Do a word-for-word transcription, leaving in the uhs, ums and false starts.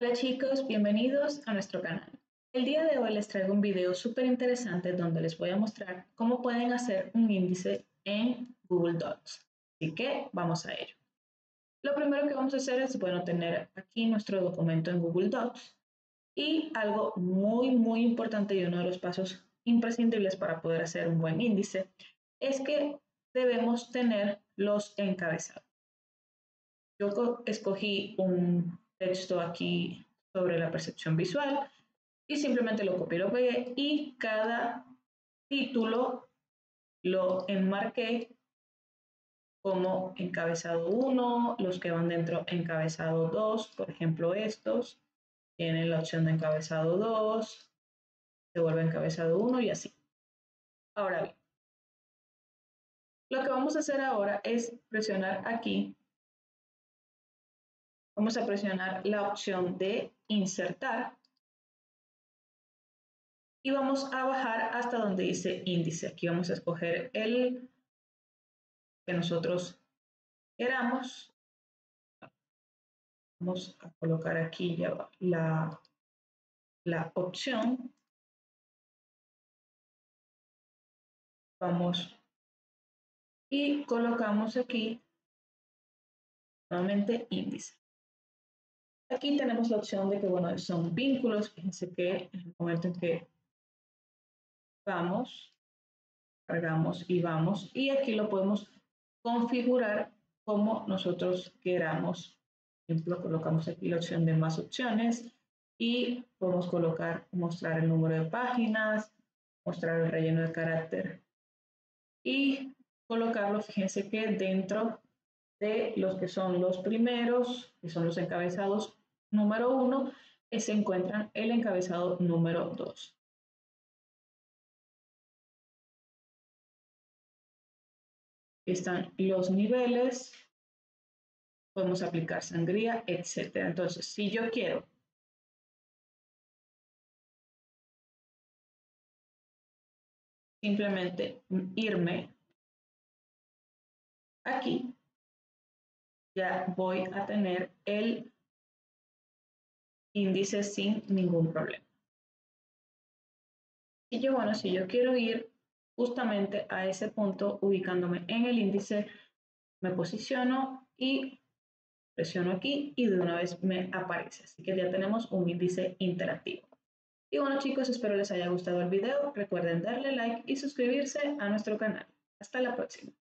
Hola chicos, bienvenidos a nuestro canal. El día de hoy les traigo un video súper interesante donde les voy a mostrar cómo pueden hacer un índice en Google Docs. Así que vamos a ello. Lo primero que vamos a hacer es, bueno, tener aquí nuestro documento en Google Docs y algo muy, muy importante y uno de los pasos imprescindibles para poder hacer un buen índice es que debemos tener los encabezados. Yo escogí un texto aquí sobre la percepción visual y simplemente lo copié y lo pegué y cada título lo enmarqué como encabezado uno, los que van dentro encabezado dos, por ejemplo estos, tienen la opción de encabezado dos, se vuelve encabezado uno y así. Ahora bien, lo que vamos a hacer ahora es presionar aquí, vamos a presionar la opción de insertar y vamos a bajar hasta donde dice índice. Aquí vamos a escoger el que nosotros queramos. Vamos a colocar aquí ya la, la opción. Vamos y colocamos aquí nuevamente índice. Aquí tenemos la opción de que, bueno, son vínculos. Fíjense que en el momento en que vamos, cargamos y vamos, y aquí lo podemos configurar como nosotros queramos. Por ejemplo, colocamos aquí la opción de más opciones y podemos colocar, mostrar el número de páginas, mostrar el relleno de carácter y colocarlo, fíjense que dentro de los que son los primeros, que son los encabezados número uno, se encuentran el encabezado número dos. Están los niveles, podemos aplicar sangría, etcétera. Entonces, si yo quiero simplemente irme aquí, ya voy a tener el índice sin ningún problema. Y yo, bueno, si yo quiero ir justamente a ese punto, ubicándome en el índice, me posiciono y presiono aquí y de una vez me aparece. Así que ya tenemos un índice interactivo. Y bueno chicos, espero les haya gustado el video. Recuerden darle like y suscribirse a nuestro canal. Hasta la próxima.